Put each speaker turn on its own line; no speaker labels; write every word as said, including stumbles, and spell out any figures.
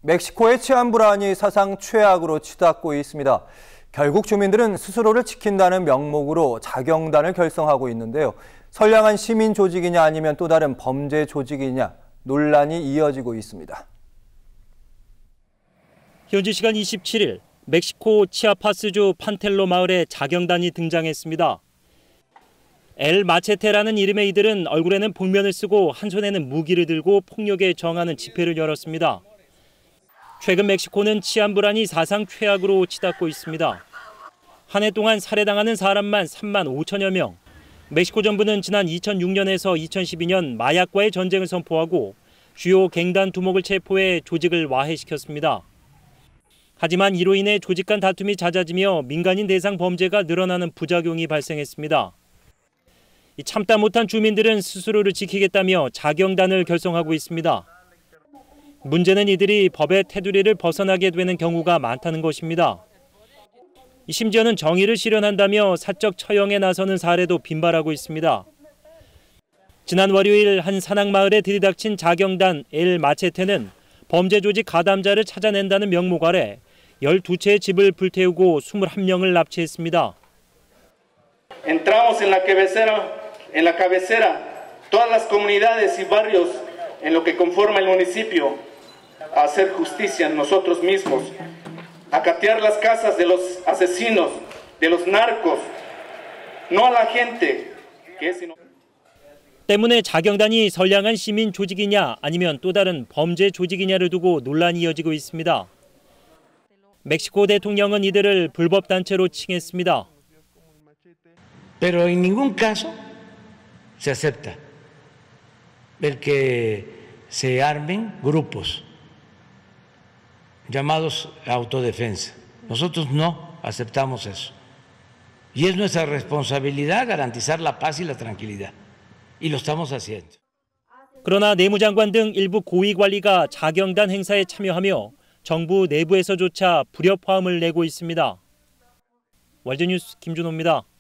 멕시코의 치안 불안이 사상 최악으로 치닫고 있습니다. 결국 주민들은 스스로를 지킨다는 명목으로 자경단을 결성하고 있는데요. 선량한 시민 조직이냐 아니면 또 다른 범죄 조직이냐 논란이 이어지고 있습니다.
현지 시간 이십칠 일 멕시코 치아파스주 판텔로 마을에 자경단이 등장했습니다. 엘 마체테라는 이름의 이들은 얼굴에는 복면을 쓰고 한 손에는 무기를 들고 폭력에 저항하는 집회를 열었습니다. 최근 멕시코는 치안 불안이 사상 최악으로 치닫고 있습니다. 한 해 동안 살해당하는 사람만 삼만 오천여 명. 멕시코 정부는 지난 이천육 년에서 이천십이 년 마약과의 전쟁을 선포하고 주요 갱단 두목을 체포해 조직을 와해시켰습니다. 하지만 이로 인해 조직 간 다툼이 잦아지며 민간인 대상 범죄가 늘어나는 부작용이 발생했습니다. 참다 못한 주민들은 스스로를 지키겠다며 자경단을 결성하고 있습니다. 문제는 이들이 법의 테두리를 벗어나게 되는 경우가 많다는 것입니다. 심지어는 정의를 실현한다며 사적 처형에 나서는 사례도 빈발하고 있습니다. 지난 월요일 한 산악마을에 들이닥친 자경단 엘 마체테는 범죄 조직 가담자를 찾아낸다는 명목 아래 열두 채의 집을 불태우고 이십일 명을 납치했습니다.
Entramos en la cabecera, en la cabecera, todas las comunidades y barrios en lo que conforma el municipio, a hacer justicia nosotros mismos, a catear las casas de los asesinos, de los narcos, no a la gente que es inocente.
때문에 자경단이 선량한 시민 조직이냐 아니면 또 다른 범죄 조직이냐를 두고 논란이 이어지고 있습니다. 멕시코 대통령은 이들을 불법 단체로 칭했습니다.
Pero en ningún caso se acepta el que se armen grupos llamados autodefensa. Nosotros no aceptamos eso. Y es nuestra responsabilidad garantizar la paz y la tranquilidad. Y lo estamos haciendo.
그러나 내무장관 등 일부 고위 관리가 자경단 행사에 참여하며 정부 내부에서조차 불협화음을 내고 있습니다. 월드뉴스 김준호입니다.